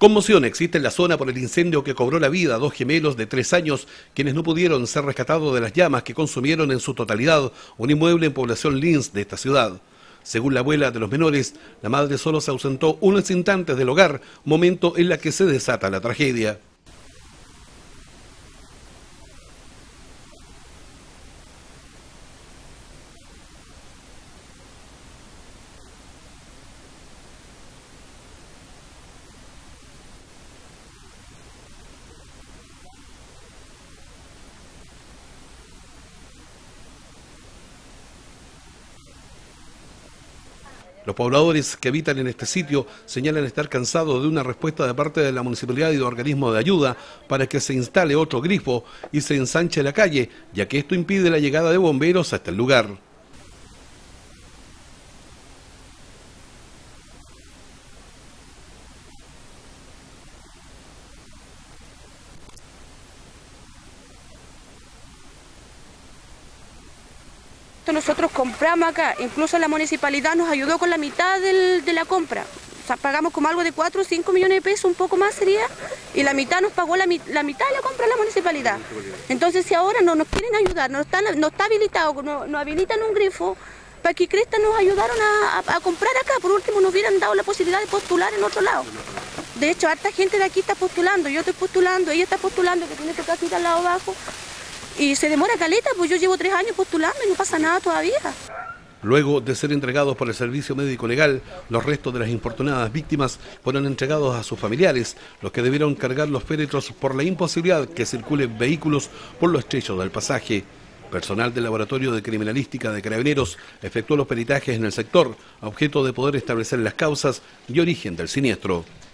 Conmoción existe en la zona por el incendio que cobró la vida a dos gemelos de 3 años, quienes no pudieron ser rescatados de las llamas que consumieron en su totalidad un inmueble en población Lins de esta ciudad. Según la abuela de los menores, la madre solo se ausentó unos instantes del hogar, momento en la que se desata la tragedia. Los pobladores que habitan en este sitio señalan estar cansados de una respuesta de parte de la municipalidad y de organismos de ayuda para que se instale otro grifo y se ensanche la calle, ya que esto impide la llegada de bomberos hasta el lugar. Nosotros compramos acá, incluso la municipalidad nos ayudó con la mitad de la compra. O sea, pagamos como algo de 4 o 5 millones de pesos, un poco más sería, y la mitad nos pagó la mitad de la compra la municipalidad. Entonces, si ahora no nos quieren ayudar, no está habilitado, no habilitan un grifo, para que Cresta nos ayudaron a comprar acá, por último nos hubieran dado la posibilidad de postular en otro lado. De hecho, harta gente de aquí está postulando, yo estoy postulando, ella está postulando, que tiene su casita al lado abajo. Y se demora caleta, pues yo llevo 3 años postulando y no pasa nada todavía. Luego de ser entregados por el Servicio Médico Legal, los restos de las infortunadas víctimas fueron entregados a sus familiares, los que debieron cargar los féretros por la imposibilidad que circulen vehículos por lo estrecho del pasaje. Personal del Laboratorio de Criminalística de Carabineros efectuó los peritajes en el sector, a objeto de poder establecer las causas y origen del siniestro.